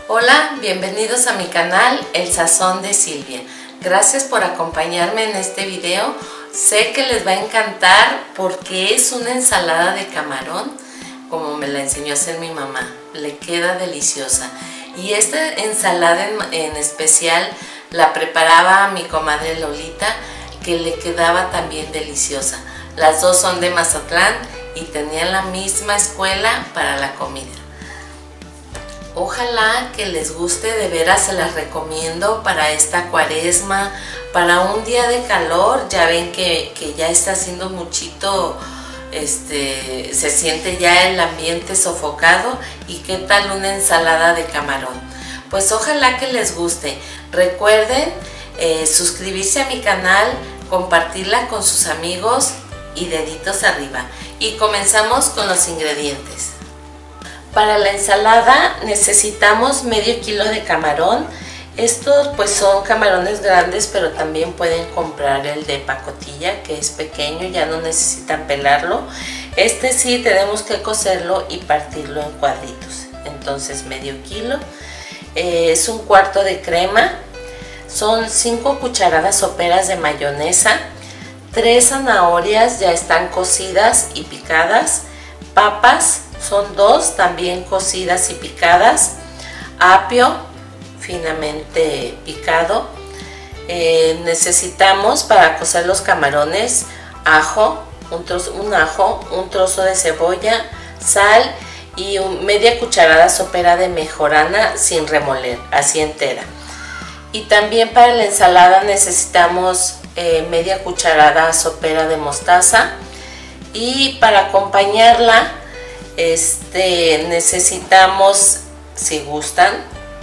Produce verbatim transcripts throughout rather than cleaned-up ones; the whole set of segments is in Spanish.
Hola, bienvenidos a mi canal El Sazón de Silvia. Gracias por acompañarme en este video. Sé que les va a encantar porque es una ensalada de camarón como me la enseñó a hacer mi mamá. Le queda deliciosa. Y esta ensalada en, en especial la preparaba mi comadre Lolita, que le quedaba también deliciosa. Las dos son de Mazatlán y tenían la misma escuela para la comida. Ojalá que les guste, de veras se las recomiendo para esta cuaresma, para un día de calor. Ya ven que, que ya está haciendo muchito, este, se siente ya el ambiente sofocado. ¿Y qué tal una ensalada de camarón? Pues ojalá que les guste. Recuerden eh, suscribirse a mi canal, compartirla con sus amigos y deditos arriba. Y comenzamos con los ingredientes. Para la ensalada necesitamos medio kilo de camarón. Estos pues son camarones grandes, pero también pueden comprar el de pacotilla, que es pequeño, ya no necesitan pelarlo. Este sí tenemos que cocerlo y partirlo en cuadritos. Entonces medio kilo, eh, es un cuarto de crema, son cinco cucharadas soperas de mayonesa, tres zanahorias ya están cocidas y picadas, papas son dos también cocidas y picadas, apio finamente picado, eh, necesitamos para cocer los camarones ajo, un, trozo, un ajo, un trozo de cebolla, sal y un, media cucharada sopera de mejorana sin remoler, así entera. Y también para la ensalada necesitamos eh, media cucharada sopera de mostaza, y para acompañarla Este, necesitamos, si gustan,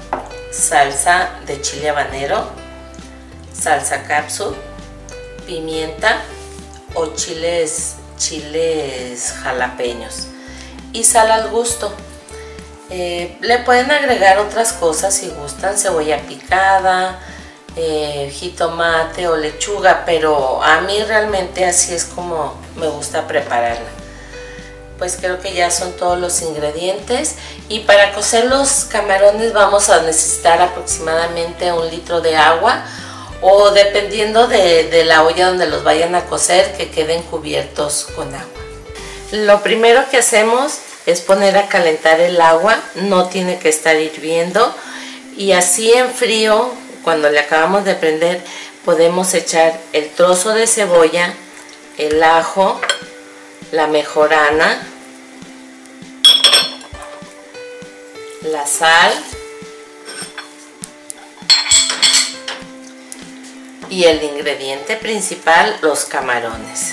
salsa de chile habanero, salsa cápsula, pimienta o chiles, chiles jalapeños y sal al gusto. Eh, le pueden agregar otras cosas si gustan, cebolla picada, eh, jitomate o lechuga, pero a mí realmente así es como me gusta prepararla. Pues creo que ya son todos los ingredientes. Y para cocer los camarones vamos a necesitar aproximadamente un litro de agua, o dependiendo de, de la olla donde los vayan a cocer, que queden cubiertos con agua. Lo primero que hacemos es poner a calentar el agua, no tiene que estar hirviendo, y así en frío, cuando le acabamos de prender, podemos echar el trozo de cebolla, el ajo, la mejorana, la sal y el ingrediente principal, los camarones.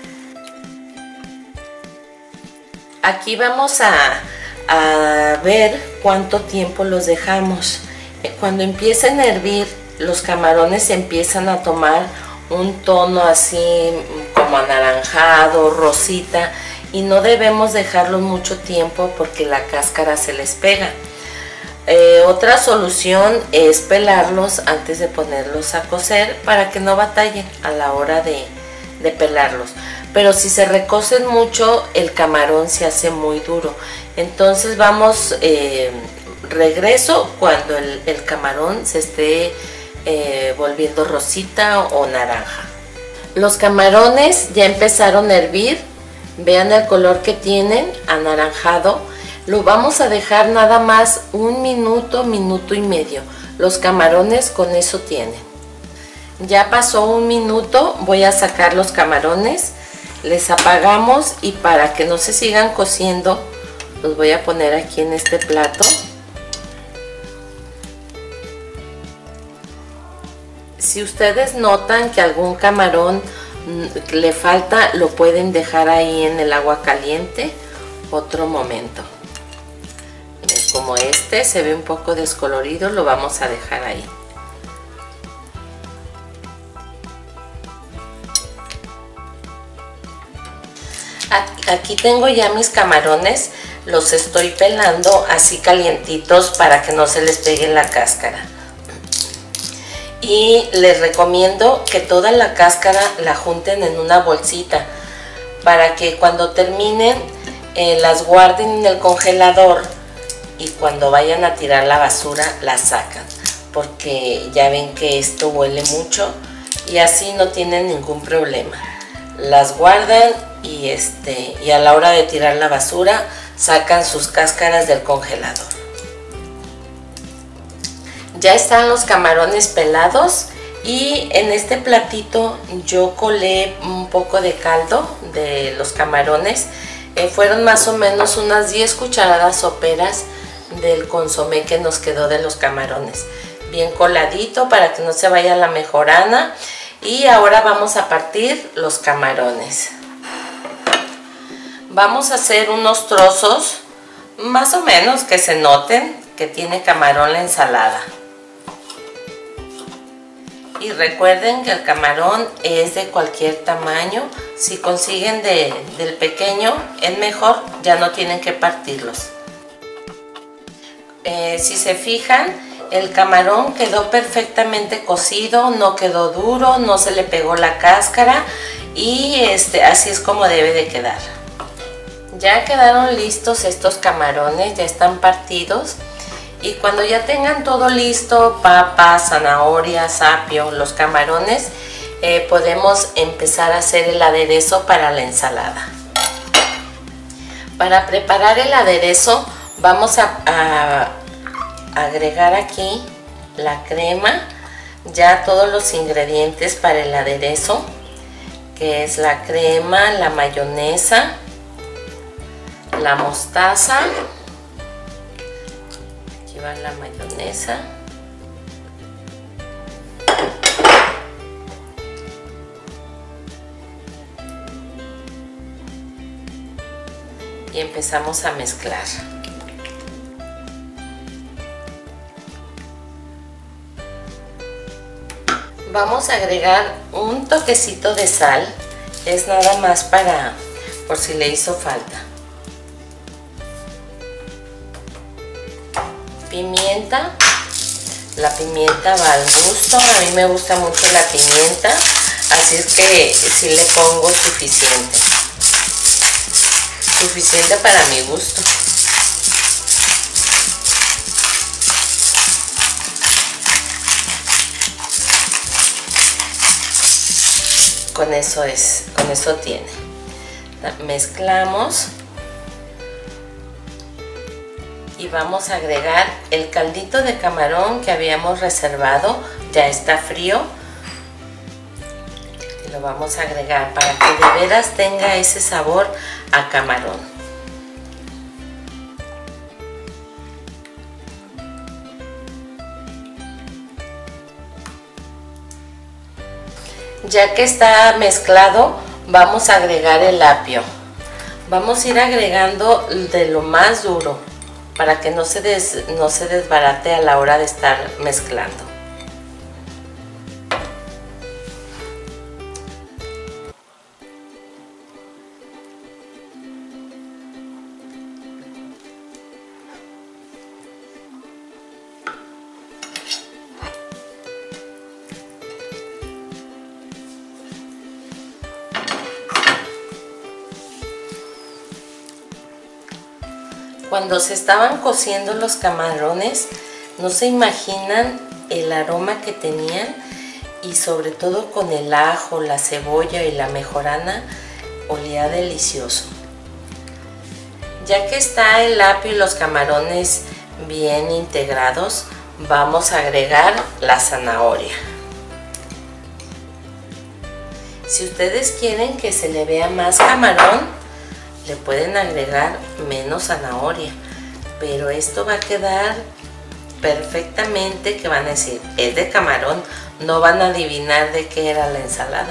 Aquí vamos a, a ver cuánto tiempo los dejamos. Cuando empiecen a hervir, los camarones empiezan a tomar un tono así como anaranjado, rosita, y no debemos dejarlos mucho tiempo porque la cáscara se les pega. Eh, otra solución es pelarlos antes de ponerlos a cocer para que no batallen a la hora de, de pelarlos. Pero si se recocen mucho, el camarón se hace muy duro. Entonces vamos, eh, regreso cuando el, el camarón se esté eh, volviendo rosita o naranja. Los camarones ya empezaron a hervir. Vean el color que tienen, anaranjado. Lo vamos a dejar nada más un minuto, minuto y medio. Los camarones con eso tienen. Ya pasó un minuto, voy a sacar los camarones. Les apagamos, y para que no se sigan cociendo, los voy a poner aquí en este plato. Si ustedes notan que algún camarón le falta, lo pueden dejar ahí en el agua caliente otro momento. Como este se ve un poco descolorido, lo vamos a dejar ahí. Aquí tengo ya mis camarones, los estoy pelando así calientitos para que no se les pegue la cáscara. Y les recomiendo que toda la cáscara la junten en una bolsita para que cuando terminen eh, las guarden en el congelador y cuando vayan a tirar la basura la sacan, porque ya ven que esto huele mucho y así no tienen ningún problema. Las guardan y, este, y a la hora de tirar la basura sacan sus cáscaras del congelador. Ya están los camarones pelados y en este platito yo colé un poco de caldo de los camarones. Eh, fueron más o menos unas diez cucharadas soperas del consomé que nos quedó de los camarones. Bien coladito para que no se vaya la mejorana. Y ahora vamos a partir los camarones. Vamos a hacer unos trozos más o menos que se noten que tiene camarón la ensalada. Y recuerden que el camarón es de cualquier tamaño. Si consiguen de, del pequeño es mejor, ya no tienen que partirlos. Eh, si se fijan, el camarón quedó perfectamente cocido, no quedó duro, no se le pegó la cáscara y este, así es como debe de quedar. Ya quedaron listos estos camarones, ya están partidos. Y cuando ya tengan todo listo, papas, zanahorias, apio, los camarones, eh, podemos empezar a hacer el aderezo para la ensalada. Para preparar el aderezo vamos a, a agregar aquí la crema, ya todos los ingredientes para el aderezo, que es la crema, la mayonesa, la mostaza. La mayonesa, y empezamos a mezclar. Vamos a agregar un toquecito de sal, es nada más para por si le hizo falta. Pimienta, la pimienta va al gusto, a mí me gusta mucho la pimienta, así es que sí le pongo suficiente, suficiente para mi gusto. Con eso es, con eso tiene. Mezclamos. Y vamos a agregar el caldito de camarón que habíamos reservado, ya está frío. Y lo vamos a agregar para que de veras tenga ese sabor a camarón. Ya que está mezclado, vamos a agregar el apio. Vamos a ir agregando de lo más duro, para que no se, des, no se desbarate a la hora de estar mezclando. Cuando se estaban cociendo los camarones, no se imaginan el aroma que tenían, y sobre todo con el ajo, la cebolla y la mejorana, olía delicioso. Ya que está el apio y los camarones bien integrados, vamos a agregar la zanahoria. Si ustedes quieren que se le vea más camarón, le pueden agregar menos zanahoria, pero esto va a quedar perfectamente, que van a decir, es de camarón, no van a adivinar de qué era la ensalada.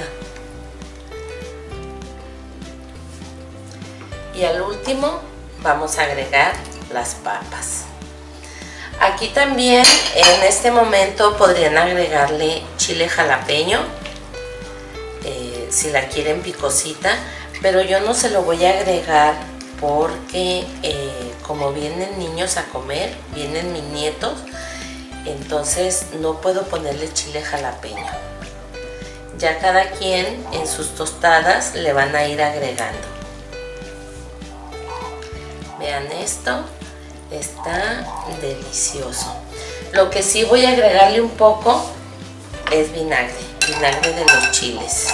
Y al último vamos a agregar las papas. Aquí también en este momento podrían agregarle chile jalapeño, eh, si la quieren picosita, pero yo no se lo voy a agregar porque eh, como vienen niños a comer, vienen mis nietos, entonces no puedo ponerle chile jalapeño. Ya cada quien en sus tostadas le van a ir agregando. Vean esto, Está delicioso. Lo que sí voy a agregarle un poco es vinagre, vinagre de los chiles.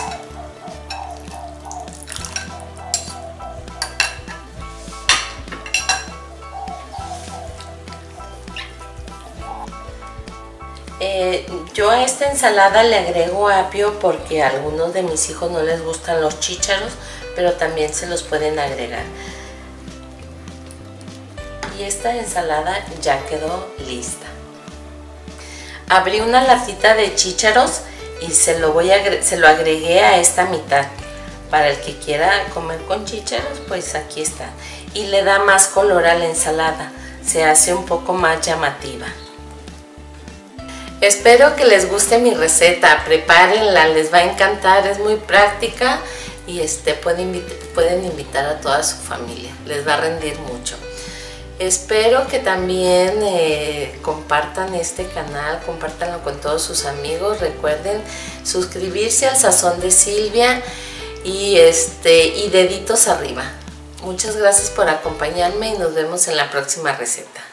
Eh, yo a esta ensalada le agrego apio porque a algunos de mis hijos no les gustan los chícharos, pero también se los pueden agregar. Y esta ensalada ya quedó lista. Abrí una latita de chícharos y se lo, voy a, se lo agregué a esta mitad. Para el que quiera comer con chícharos, pues aquí está. Y le da más color a la ensalada, se hace un poco más llamativa. Espero que les guste mi receta, prepárenla, les va a encantar, es muy práctica y este, pueden, invitar, pueden invitar a toda su familia, les va a rendir mucho. Espero que también eh, compartan este canal, compártanlo con todos sus amigos, recuerden suscribirse al Sazón de Silvia y, este, y deditos arriba. Muchas gracias por acompañarme y nos vemos en la próxima receta.